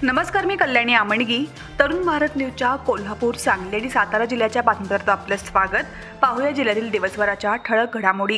नमस्कार, मी कल्याणी आमणगी. तरुण भारत न्यूजच्या कोल्हापूर, सांगली आणि सातारा जिल्ह्याच्या बातमीपत्रात आपलं स्वागत. पाहूया जिल्ह्यातील दिवसभराच्या ठळक घडामोडी.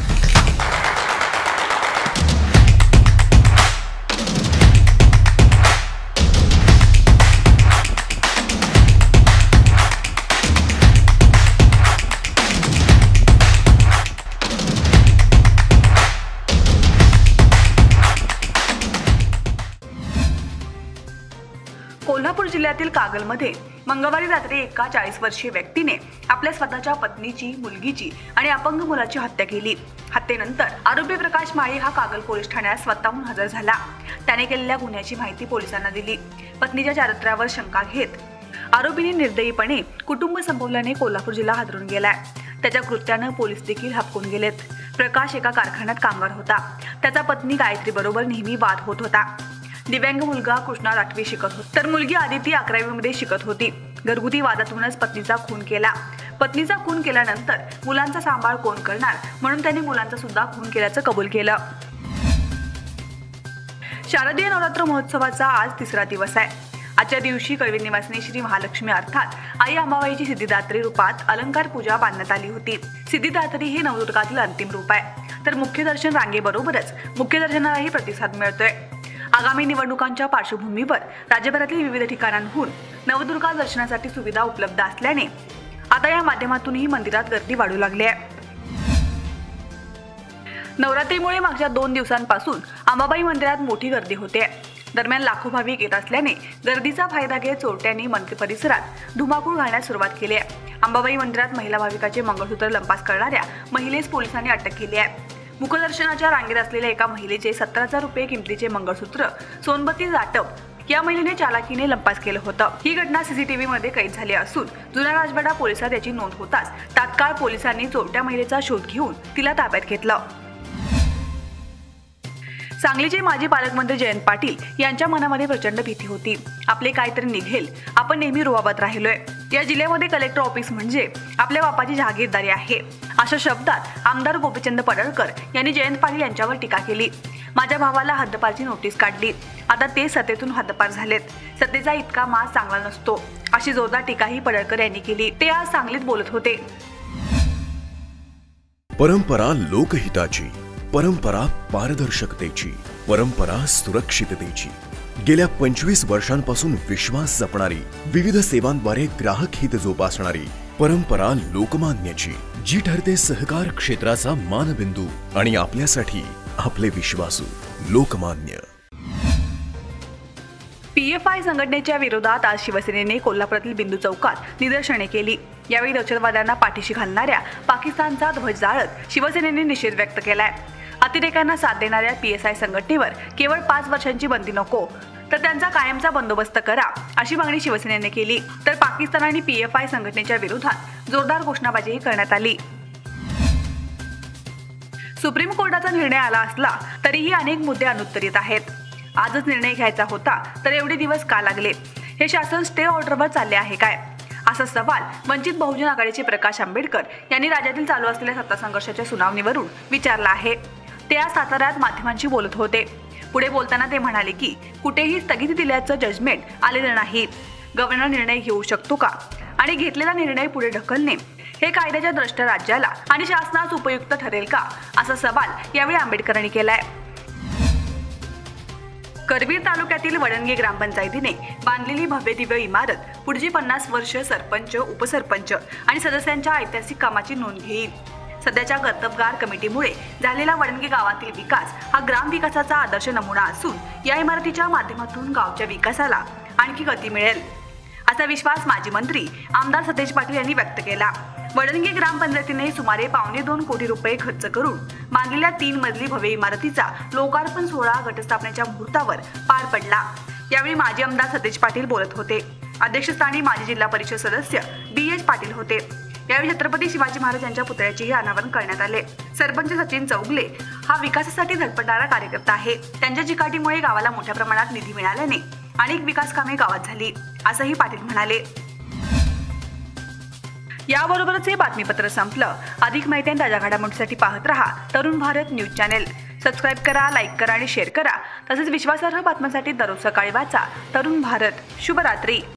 कोल्हापूर जिल्ह्यातील कागलमध्ये मंगळवारी रात्री एका 40 वर्षीय व्यक्तीने आपल्या स्वतःच्या पत्नीची, मुलगीची आणि अपंग मुलाची हत्या केली. हत्येनंतर आरोपी प्रकाश माळी हा कागल पोलीस ठाण्यात स्वतःहून हजर झाला. त्याने केलेल्या गुन्ह्याची माहिती पोलिसांना दिली. पत्नीच्या चारित्र्यावर शंका घेत आरोपीने निर्दयीपणे कुटुंब संपवल्याने कोल्हापूर जिल्हा हादरून गेलाय. त्याच्या कृत्यानं पोलीस देखील हबकून गेलेत. प्रकाश एका कारखान्यात कामगार होता. त्याचा पत्नी गायत्री बरोबर नेहमी वाद होत होता. दिव्यांग मुलगा कृष्णा 8वी शिकत होता, तर मुलगी आदिती 11वी मध्ये शिकत होती. घरगुती वादातूनच पत्नीचा खून केला. पत्नीचा खून केल्यानंतर मुलांचा सांभाळ कोण करणार म्हणून त्याने मुलांचा सुद्धा खून केल्याचं कबूल केलं. शारदीय नवरात्र महोत्सवाचा आज तिसरा दिवस आहे. आजच्या दिवशी कळवी निवासिनी श्री महालक्ष्मी अर्थात आई अंबाबाईची सिद्धिदात्री रूपात अलंकार पूजा बांधण्यात आली होती. सिद्धिदात्री हे नवदुर्गातील अंतिम रूप आहे. तर मुख्य दर्शन रांगेबरोबरच मुख्य दर्शनालाही प्रतिसाद मिळतोय. आगामी निवडणुकांच्या पार्श्वभूमीवर राज्यभरातील विविध ठिकाणांहून नवदुर्गा दर्शनासाठी सुविधा उपलब्ध असल्याने आता या माध्यमातूनही मंदिरात गर्दी वाढू लागली आहे. नवरात्रीमुळे मागच्या 2 दिवसांपासून अंबाबाई मंदिरात मोठी गर्दी होते. दरम्यान लाखो भाविक येत असल्याने गर्दीचा फायदा घेत चोरट्यांनी मंदिर परिसरात धुमाकूळ घालण्यास सुरुवात केली आहे. अंबाबाई मंदिरात महिला भाविकाचे मंगळसूत्र लंपास करणाऱ्या महिलेस पोलिसांनी अटक केली आहे. मुखदर्शनाच्या रांगेत असलेल्या एका महिलेचे 17,000 रुपये किमतीचे मंगळसूत्र सोनबती जाटव या महिलेने चालाकीने लंपास केलं होतं. ही घटना सीसीटीव्ही मध्ये कैद झाली असून जुना राजवाडा पोलिसात याची नोंद होताच तात्काळ पोलिसांनी चोरट्या महिलेचा शोध घेऊन तिला ताब्यात घेतलं. सांगलीचे माजी पालकमंत्री जयंत पाटील यांच्या मनामध्ये प्रचंड भीती होती. आपले काहीतरी निघेल, आपण नेहमी रुबाबात राहिलोय. या जिल्ह्यामध्ये कलेक्टर ऑफिस म्हणजे आपल्या बापाची जहागीरदारी आहे, अशा शब्दात आमदार गोपीचंद पडळकर यांनी जयंत पाटील यांच्यावर टीका केली. माझ्या भावाला हद्दपारची नोटीस काढली, आता ते सत्तेतून हद्दपार झालेत. सत्तेचा इतका माज चांगला नसतो, अशी जोरदार टीकाही पडळकर यांनी केली. ते आज सांगलीत बोलत होते. परंपरा लोकहिताची, परंपरा पारदर्शकतेची, परंपरा सुरक्षिततेची. गेल्या 25 वर्षांपासून विश्वास जपणारी, विविध सेवांद्वारे ग्राहक हित जोपासणारी परंपरा लोकमान्याची, जी ठरते सहकार क्षेत्राचा मानबिंदू आणि आपल्यासाठी आपले विश्वासू लोकमान्य. PFI संघटनेच्या विरोधात आज शिवसेनेने कोल्हापुरातील बिंदू चौकात निदर्शने केली. यावेळी दहशतवाद्यांना पाठीशी घालणाऱ्या पाकिस्तानचा ध्वज जाळत शिवसेनेने निषेध व्यक्त केलाय. अतिरेक्यांना साथ देणाऱ्या PSI संघटनेवर केवळ 5 वर्षांची बंदी नको, तर त्यांचा कायमचा बंदोबस्त करा, अशी मागणी शिवसेनेने केली. तर पाकिस्तान आणि PFI संघटनेच्या विरोधात जोरदार घोषणाबाजीही करण्यात आली. सुप्रीम कोर्टाचा निर्णय आला असला तरीही अनेक मुद्दे अनुत्तरित आहेत. आजच निर्णय घ्यायचा होता तर एवढे दिवस का लागले? हे शासन स्टे ऑर्डरवर चालले आहे काय? असा सवाल वंचित बहुजन आघाडीचे प्रकाश आंबेडकर यांनी राज्यातील चालू असलेल्या सत्ता संघर्षाच्या सुनावणीवरून विचारला आहे. ते आज साताऱ्यात माध्यमांशी बोलत होते. पुढे बोलताना ते म्हणाले की कुठेही स्थगिती दिल्याचं जजमेंट आलेलं नाही. गव्हर्नर निर्णय घेऊ शकतो का आणि घेतलेला निर्णय पुढे ढकलणे हे कायद्याच्या दृष्ट्या राज्याला आणि शासनास उपयुक्त ठरेल का, असा सवाल यावेळी आंबेडकरांनी केलाय. करवीर तालुक्यातील वडणगे ग्रामपंचायतीने बांधलेली भव्य दिव्य इमारत पुढची 50 वर्ष सरपंच, उपसरपंच आणि सदस्यांच्या ऐतिहासिक कामाची नोंद घेईल. सध्याच्या कर्तबगार कमिटीमुळे झालेला वडणगे गावातील विकास हा ग्राम विकासाचा आदर्श नमुना असून या इमारतीच्या माध्यमातून गावच्या विकासाला आणखी गती मिळेल, असा विश्वास माजी मंत्री आमदार सतेज पाटील यांनी व्यक्त केला. वडणगे ग्रामपंचायतीने सुमारे 2.25 कोटी रुपये खर्च करून बांधलेल्या 3 मजली भव्य इमारतीचा लोकार्पण सोहळा घटस्थापनेच्या मुहूर्तावर पार पडला. यावेळी माजी आमदार सतेज पाटील बोलत होते. अध्यक्षस्थानी माजी जिल्हा परिषद सदस्य BH पाटील होते. यावेळी छत्रपती शिवाजी महाराज यांच्या पुतळ्याचेही अनावरण करण्यात आले. सरपंच सचिन चौगले हा विकासासाठी धडपडणारा कार्यकर्ता आहे. त्यांच्या चिकाटीमुळे गावाला मोठ्या प्रमाणात निधी मिळाल्याने अनेक विकास कामे गावात झाली, असंही पाटील म्हणाले. याबरोबरच हे बातमीपत्र संपलं. अधिक माहिती आणि ताज्या घडामोडींसाठी पाहत रहा Tarun Bharat news channel. Subscribe करा, लाईक करा आणि शेअर करा. तसेच विश्वासार्ह बातम्यांसाठी दररोज सकाळी वाचा तरुण भारत. शुभरात्री.